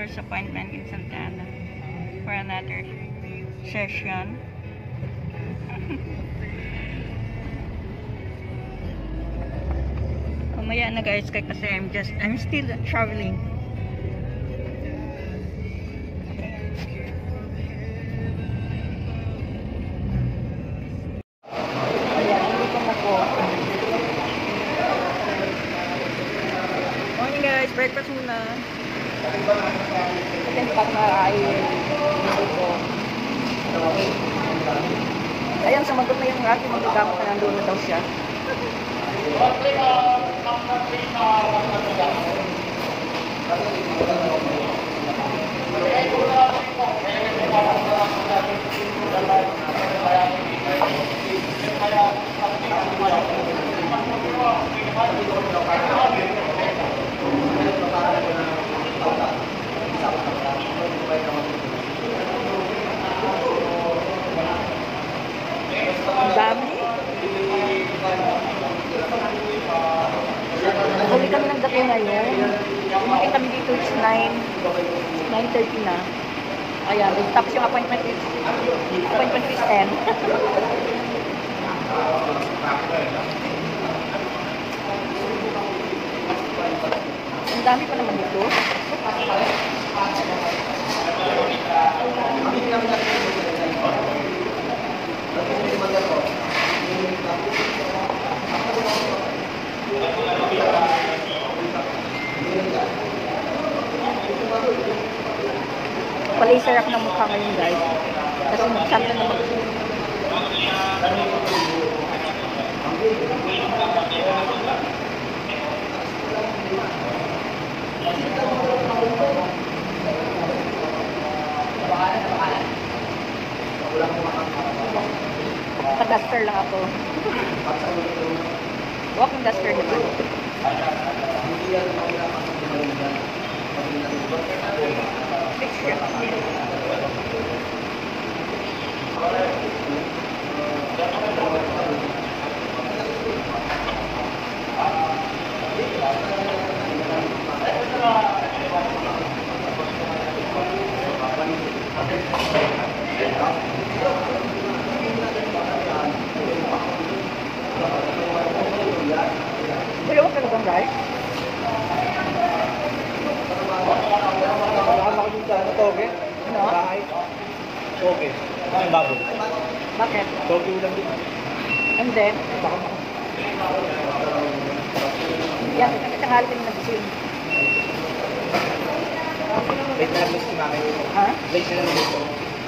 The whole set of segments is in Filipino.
doctor's appointment in Santa Ana for another session. Mamaya na guys, kasi I'm still traveling. Morning guys, breakfast muna. Kasi pa nakakain ko. Ayan, sumagot na yung aking magagamot na nandun na daw siya. Ang dami. Huli kami ng gabi ngayon. Umakit kami dito, it's 9:30 na. Ayan, tapos yung appointment is 10. Ang dami pa naman dito. Palaser ako ng mukha ngayon guys. Kasi magsample na Naka-duster lang ako. Walking duster naman. Picture. Dalawa ka na bang guys? Ako din sa toge. Ano? Bahay. Toge. Ang baboy. Bakit? Toge ulam din. Hindi. Yan, nagkatanghali ka na nag-sim. Late na lang si mami. Ha? Late na lang dito.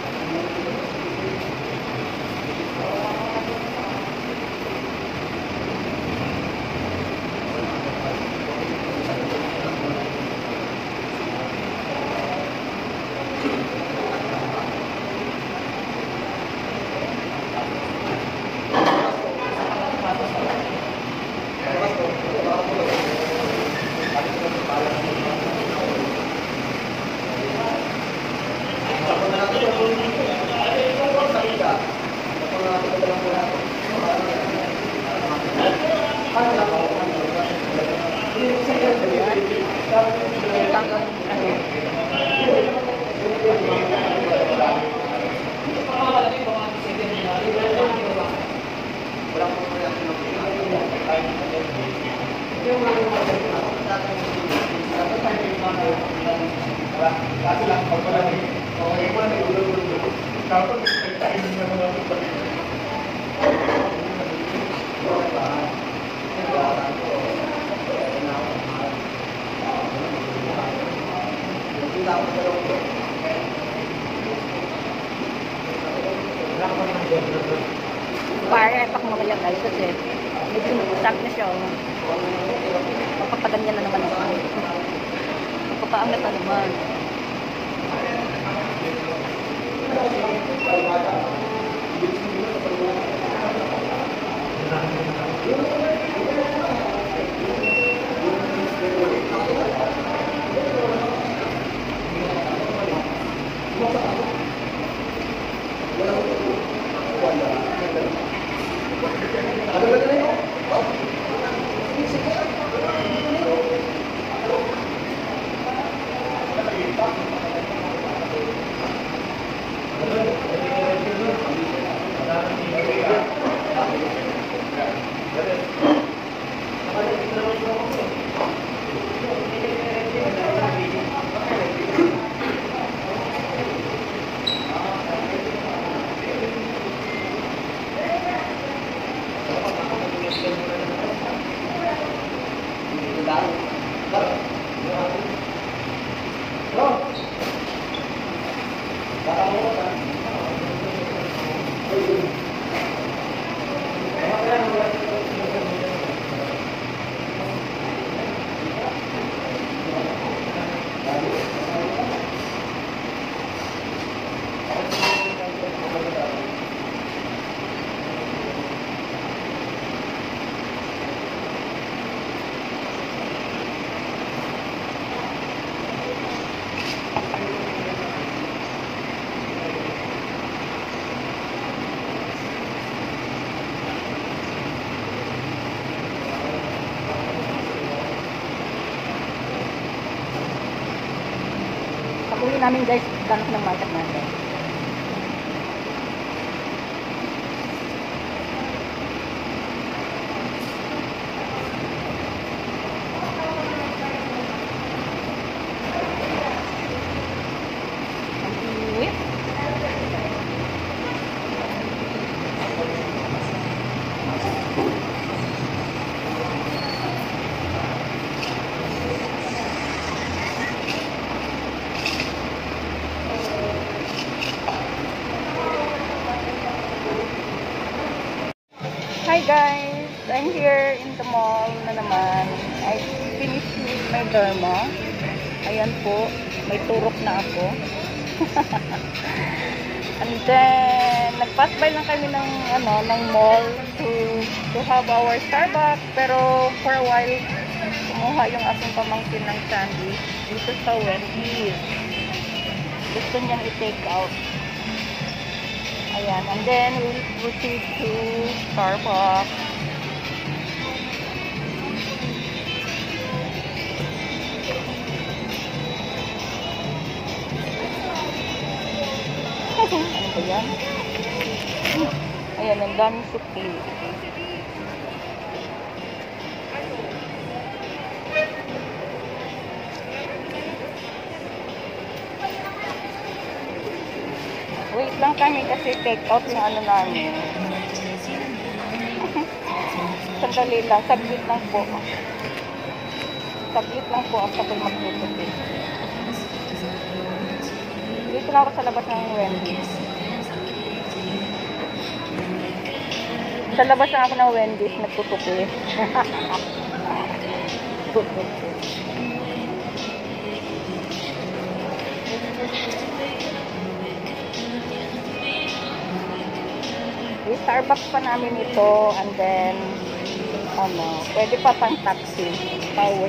Para ipak mo kaya guys kasi medyo nagusag na siya. Magpapaganyan na naman ako. Magpapaangat na naman. namin guys, ganap ng market natin. Hi guys! I'm here in the mall na naman. I finished with my derma. Ayan po, may turok na ako. And then, nag-pass by lang kami ng, ng mall to have our Starbucks. Pero for a while, kumuha yung aking pamangkin ng sandwich dito sa Wendy's. Gusto niyang i-take out. Ayan, and then we'll proceed to Starbucks. Ano ba yan? Ayan, ang daming suki. Wait lang kami kasi take out yung namin. Sandali lang, saglit lang po. Saglit lang po ang tapos magtutupi. Dito lang ako sa labas ng Wendy's. Sa labas lang ako ng Wendy's, nagtutupi. Tutupi. Starbucks pa namin ito, and then pwede pa pang taxi power.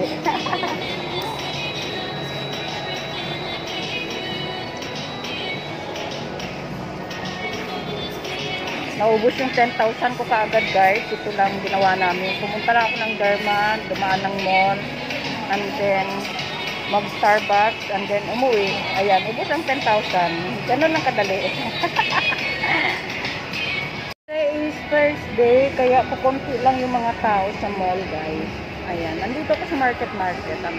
Naubos yung 10,000 ko kaagad guys. Ito lang ginawa namin. Pumunta lang ako ng Derma, dumaan ng mall, and then mag Starbucks, and then umuwi. Ayan, ubos ang 10,000. Ganun lang kadali. Today is Thursday, kaya kukunti lang yung mga tao sa mall guys. Ayan, nandito ako sa market ako.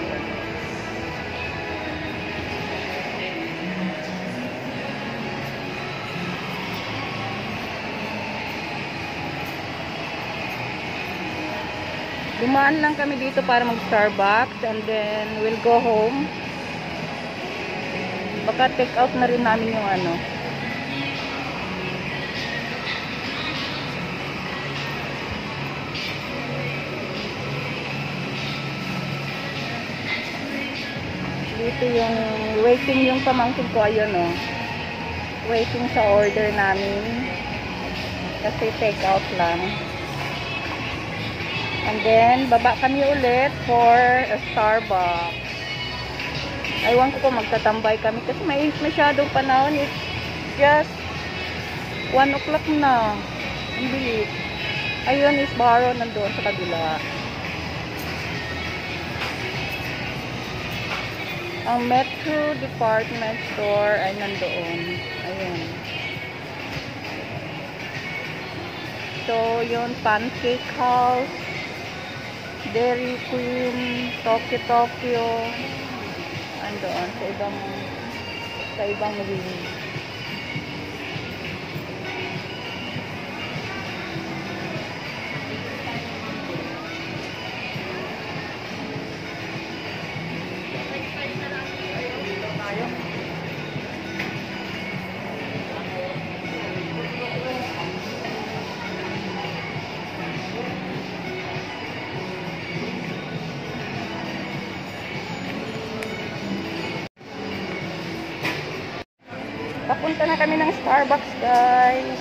Dumaan lang kami dito para mag Starbucks, and then we'll go home. Baka take out na rin namin yung dito yung waiting yung pamangkin ko, ayun waiting sa order namin kasi take out lang, and then baba kami ulit for a Starbucks. Aywan ko kung magtatambay kami kasi may masyadong panahon. It's just 1 o'clock na, ang bilis. Ayun is Baro nandoon sa kabila. Ang Metro Department Store ay nandoon. Ayan. So, yun, Pancake House, Dairy Queen, Tokyo, andoon sa ibang wing. Papunta na kami ng Starbucks, guys.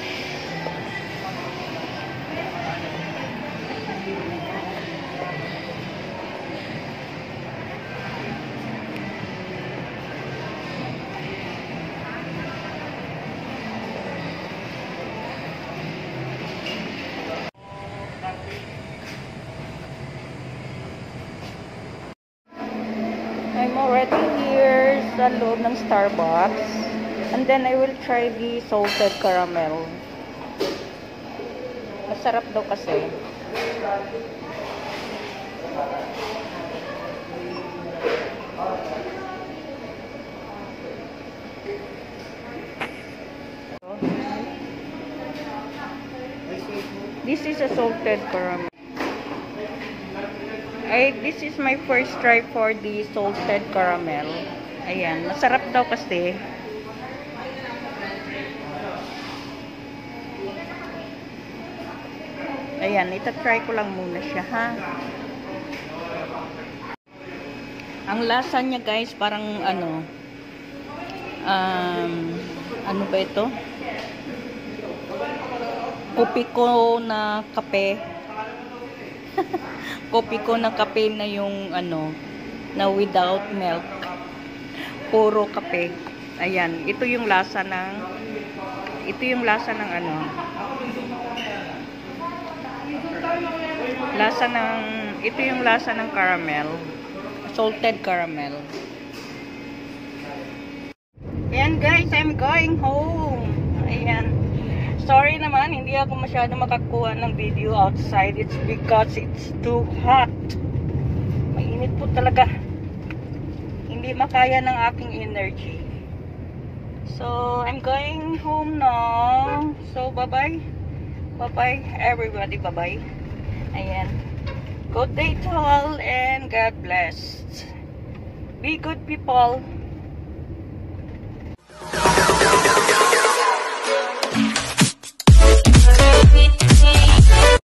I'm already here sa sa loob ng Starbucks. And then, I will try the salted caramel. Masarap daw kasi. This is a salted caramel. This is my first try for the salted caramel. Ayan, masarap daw kasi. Ayan, itatry ko lang muna siya, ha. Ang lasa niya, guys, parang ano ba ito? Kopi ko na kape. Kopi ko na kape na yung na without milk. Puro kape. Ayan, ito yung lasa ng ito yung lasa ng caramel. Salted caramel. Ayan, guys, I'm going home. Ayan. Sorry naman, hindi ako masyado makakuha ng video outside. It's because it's too hot. Mainit po talaga. Hindi makaya ng aking energy. So, I'm going home now. So, bye-bye. Bye-bye, everybody. Bye-bye. Ayan. Good day to all and God bless. Be good people.